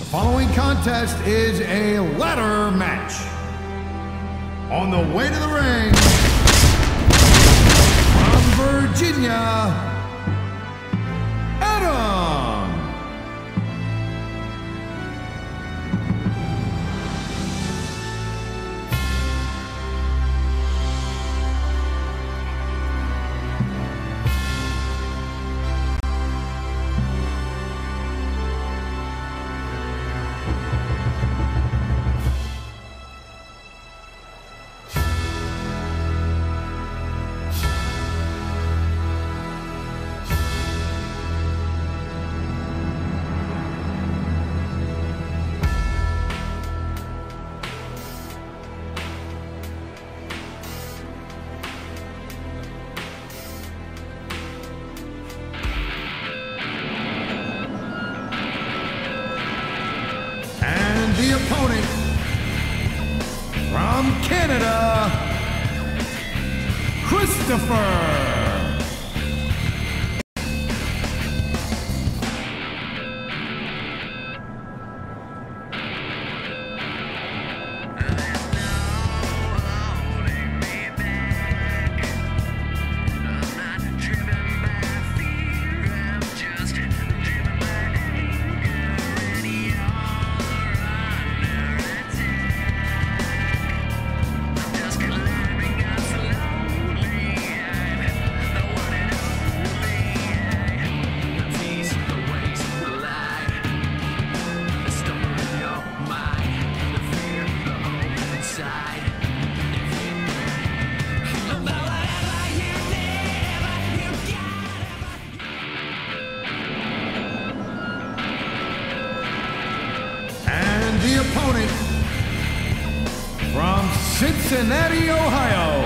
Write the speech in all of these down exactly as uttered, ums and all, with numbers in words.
following contest is a ladder match. On the way to the ring, from Virginia, Adam. The opponent from Canada, Christopher. The opponent from Cincinnati, Ohio,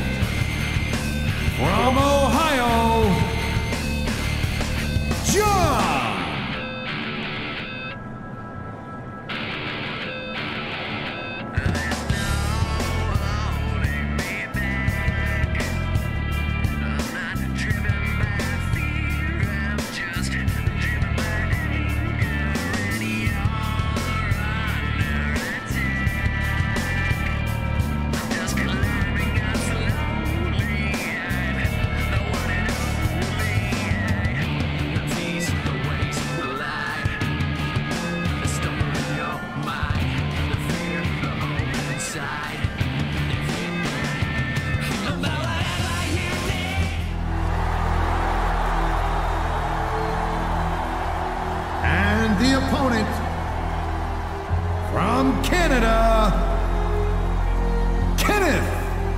from Ohio, John. The opponent from Canada, Kenneth.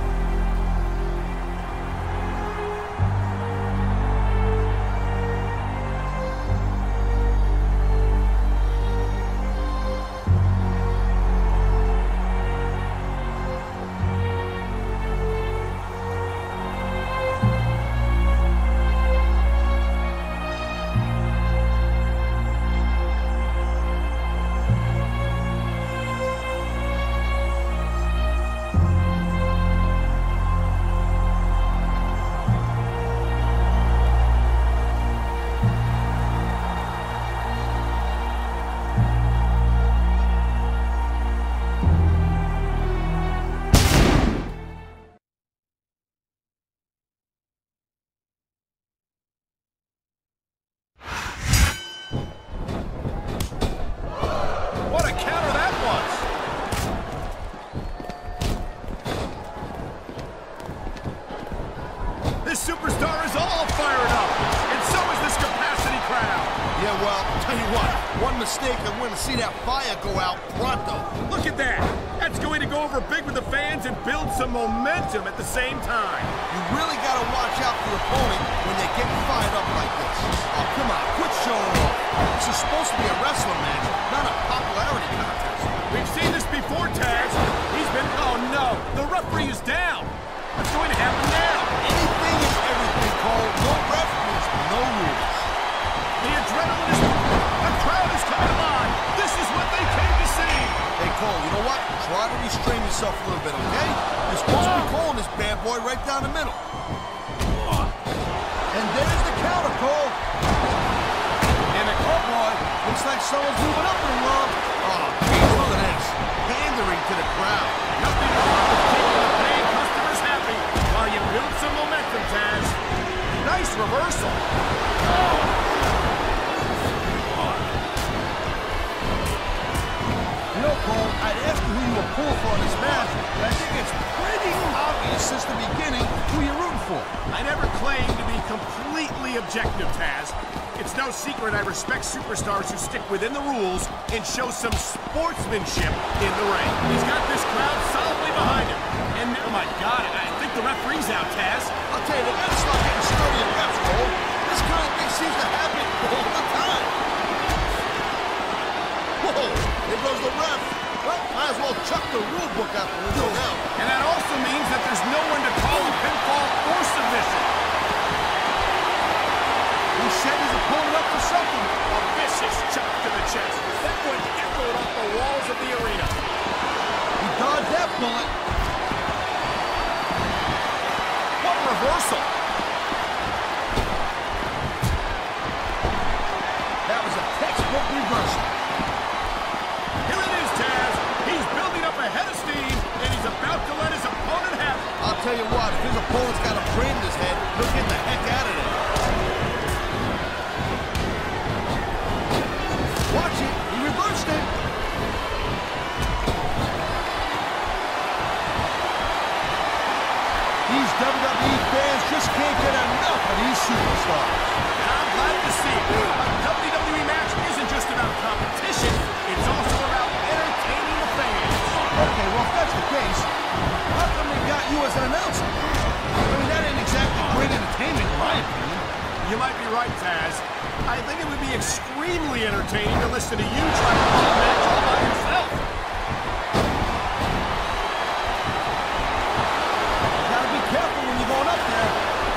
This superstar is all fired up, and so is this capacity crowd. Yeah, well, tell you what, one mistake and we're gonna see that fire go out pronto. Look at that. That's going to go over big with the fans and build some momentum at the same time. You really gotta watch out for your opponent when they get fired up like this. Oh, come on, quit showing off. This is supposed to be a wrestling match, not a popularity contest. We've seen this before, Taz. He's been, oh no, the referee is down. What's going to happen now? Anything is everything, Cole. No ref means no rules. The adrenaline is... The crowd is coming alive. This is what they came to see. Hey, Cole, you know what? Try to restrain yourself a little bit, okay? You're supposed to be calling this bad boy right down the middle. And there's the counter, Cole. And the club boy looks like someone's moving up in love. Nice reversal. You know, Cole, I'd ask you who you were pulling for in this match, but I think it's pretty obvious since the beginning who you're rooting for. I never claimed to be completely objective, Taz. It's no secret I respect superstars who stick within the rules and show some sportsmanship in the ring. He's got this crowd solidly behind him. And, oh my God, I think the referee's out, Taz. I'll tell you, they gotta start getting sturdy and reps, Cole. This kind of thing seems to happen all the time. Whoa, there goes the ref. Well, might as well chuck the rule book out the window now. And that also means that there's no one to call a pinfall or submission. He set his opponent up for something. A vicious chop to the chest. That one echoed off the walls of the arena. He dodged that bullet. What reversal! That was a textbook reversal. Here it is, Taz. He's building up a head of steam, and he's about to let his opponent have it. I'll tell you what, if his opponent's got a brain in his head, he'll get the heck out of there. Watch it. He reversed it. These W W E fans just can't get enough of these superstars. And I'm glad to see it. A W W E match isn't just about competition. It's also about entertaining the fans. Okay, well, if that's the case, how come they got you as an announcer? I mean, that ain't exactly great entertainment, in my opinion. You might be right, Taz. I think it would be extremely entertaining to listen to you try to win a match all by yourself. You gotta be careful when you're going up there.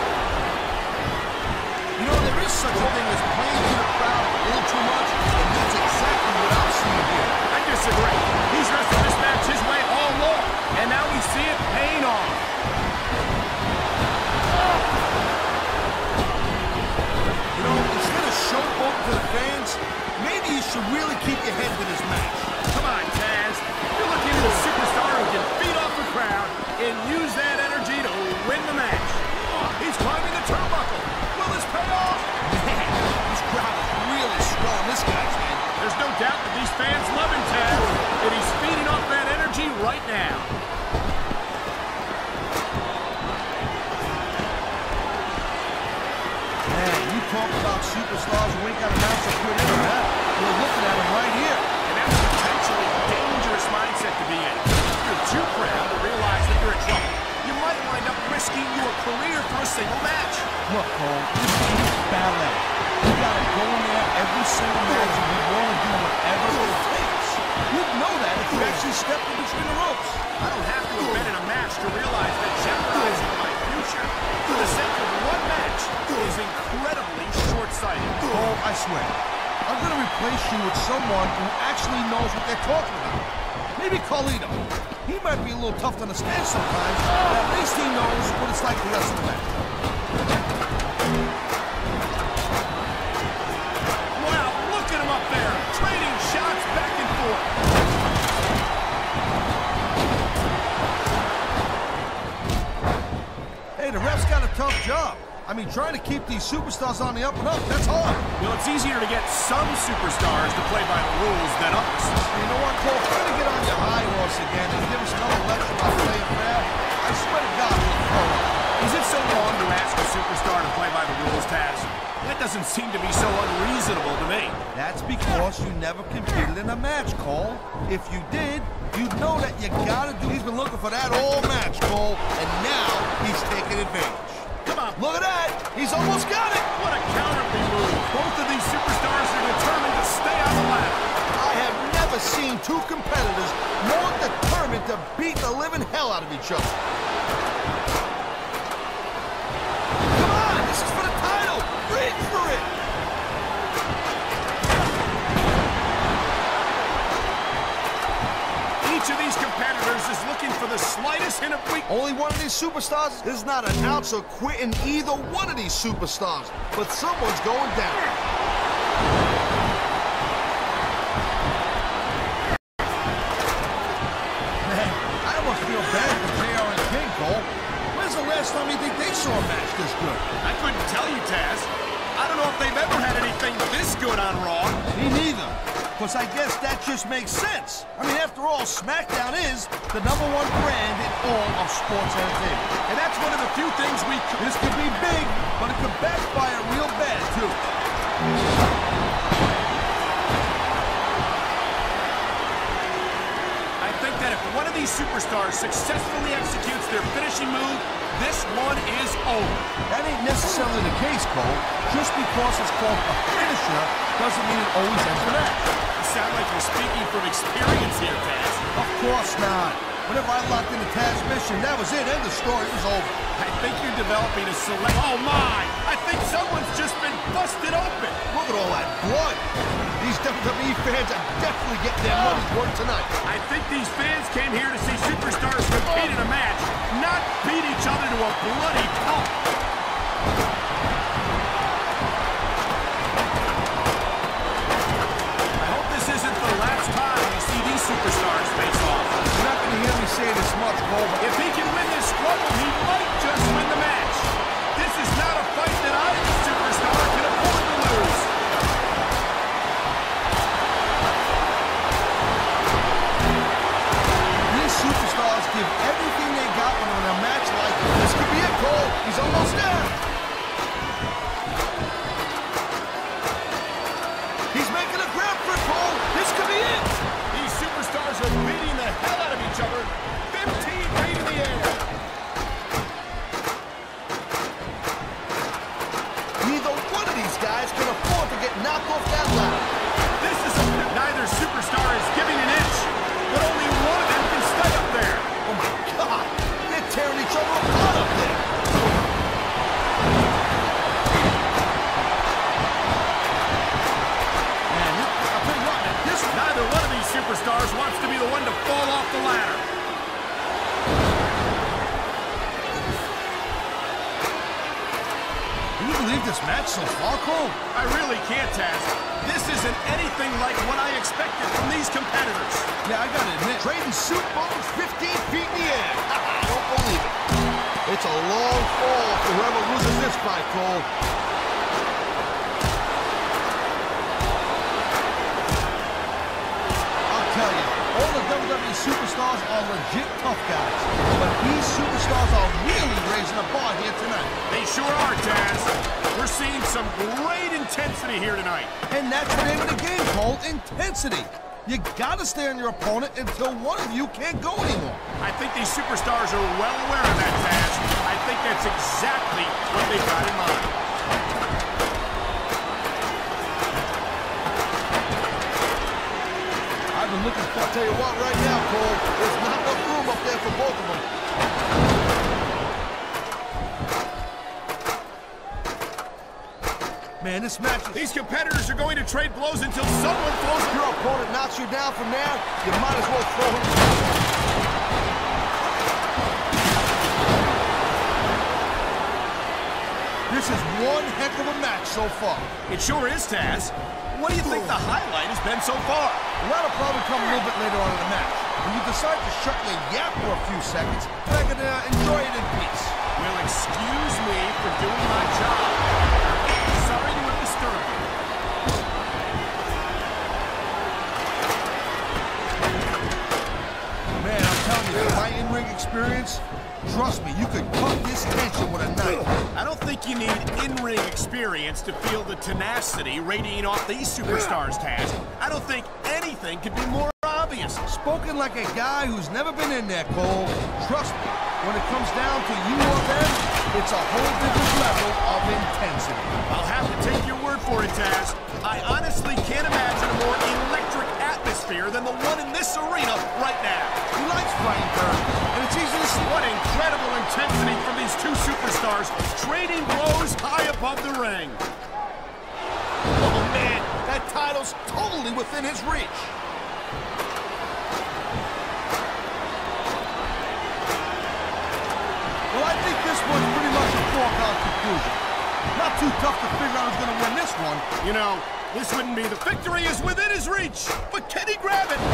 You know, there is such a thing as playing to the crowd a little too much, and that's exactly what I'm seeing here. I disagree. He's wrestled this match his way all along, and now we see it paying off. You know, instead of showboating to the fans, maybe you should really keep your head to this match. Come on, Taz. You're looking at a superstar who can feed off the crowd and use that energy to win the match. He's climbing the turnbuckle. Will this pay off? Man, this crowd is really strong. This guy's man. There's no doubt that these fans love him, Taz, and he's feeding off that energy right now. Man, you talk about superstars who ain't got an ounce of good in them, huh? We're looking at them right here. And that's a potentially dangerous mindset to be in. If you're too proud to realize that you're in trouble, you might wind up risking your career for a single match. Look, Cole, this ain't ballet. You gotta go in there every single match and be willing to do whatever it takes. You'd know that if you actually stepped in between the ropes. I don't have to have been in a match to realize that jeopardizing my future for the sake of one match is incredibly short-sighted. Cole, I swear, I'm gonna replace you with someone who actually knows what they're talking about. Maybe Carlito. He might be a little tough to understand sometimes, but at least he knows what it's like to wrestle a match. Wow, look at him up there, trading shots back and forth. Hey, the ref's got a tough job. I mean, trying to keep these superstars on the up and up, that's hard. Well, it's easier to get some superstars to play by the rules than others. You know what, Cole? Try to get on your high horse again and give us another lecture about playing fair. I swear to God, we'll throw up. Is it so wrong to ask a superstar to play by the rules, Taz? That doesn't seem to be so unreasonable to me. That's because you never competed in a match, Cole. If you did, you'd know that you gotta do. He's been looking for that all match, Cole, and now he's taking advantage. Come on. Look at that! He's almost got it! What a counterfeit move. Both of these superstars are determined to stay on the ladder. I have never seen two competitors more determined to beat the living hell out of each other. Come on! This is for the title! Reach for it! Each of these competitors is looking for the slightest hint of weakness. Only one of these superstars is not an ounce of quitting either one of these superstars, but someone's going down. Man, I almost feel bad for J R and King, Cole. When's the last time you think they saw a match this good? I couldn't tell you, good on Raw. Me neither. Because I guess that just makes sense. I mean, after all, SmackDown is the number one brand in all of sports entertainment. And that's one of the few things we... This could be big, but it could backfire real bad, too. I think that if one of these superstars successfully executes their finishing move, this one is over. That ain't necessarily the case, Cole. Just because it's called a finisher doesn't mean it always ends the match. You sound like you're speaking from experience here, Taz. Of course not. Whenever I locked into Taz's mission, that was it. End of story. It was over. I think you're developing a select... Oh, my! I think someone's just been busted open. Look at all that blood. These W W E fans are definitely getting their money's worth tonight. I think these fans came here to see superstars compete in a match, not beat each other to a bloody pulp. I hope this isn't the last time you see these superstars face off. You're not going to hear me say this much, Cole. If he can win this struggle, he might just win the match. This is not a fight that I, as a superstar, can afford to lose. These superstars give everything they got when they're in a match like this. This could be it, Cole. He's almost there. He's making a grab for it, Cole. This could be it. These superstars are beating the hell out of each other. fifteen feet in the air. Neither one of these guys can afford to get knocked off that ladder. This is a... Neither superstar is giving an inch, but only one of them can stay up there. Oh, my God. They're tearing each other apart up there. Man, I'll tell you what, man, this one... Neither one of these superstars wants to be the one to fall off the ladder. Can you believe this match so far, Cole? I really can't, Taz. This isn't anything like what I expected from these competitors. Yeah, I gotta admit, trading soup bones fifteen feet in the air. I don't believe it. It's a long fall for whoever loses this fight, Cole. I'll tell you, all the W W E superstars are legit tough guys. But these superstars are really raising the bar here tonight. They sure are, Taz. We're seeing some great intensity here tonight. And that's the name of the game, Cole, intensity. You gotta stay on your opponent until one of you can't go anymore. I think these superstars are well aware of that, Taz. I think that's exactly what they've got in mind. I've been looking for, I'll tell you what, right now, Cole, there's not enough room up there for both of them. Man, this match is... These competitors are going to trade blows until someone throws... If your opponent knocks you down from there, you might as well throw him. This is one heck of a match so far. It sure is, Taz. What do you think the highlight has been so far? Well, that'll probably come a little bit later on in the match. When you decide to shut your yap for a few seconds, I can uh, enjoy it in peace. Well, excuse me for doing my job. Sorry to have disturbed you. Man, I'm telling you, my in-ring experience, trust me, you could cut this tension with a knife. I don't think you need in-ring experience to feel the tenacity radiating off these superstars, Taz. I don't think anything could be more obvious. Spoken like a guy who's never been in there, Cole. Trust me, when it comes down to you or them, it's a whole different level of intensity. I'll have to take your word for it, Taz. I honestly can't imagine a more electric atmosphere than the one in this arena right now. He likes fighting dirt, and it's easy to see. What incredible intensity from these two superstars trading blows high above the ring. Oh, man, that title's totally within his reach. Well, I think this one's pretty much a foregone conclusion. Not too tough to figure out who's going to win this one. You know, this wouldn't be the victory is within his reach, but can he grab it?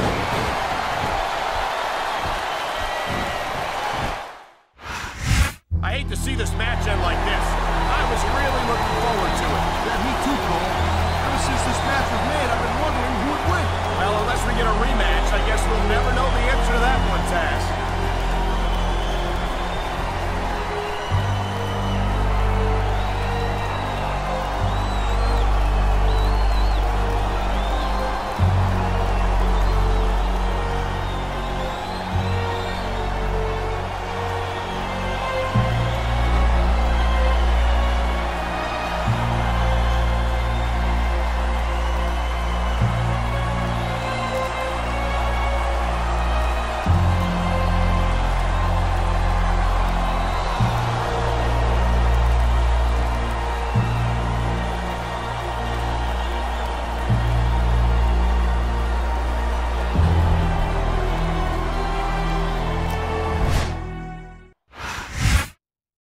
I hate to see this match end like this. I was really looking forward to it. Yeah, me too, Cole. I was since this match with me.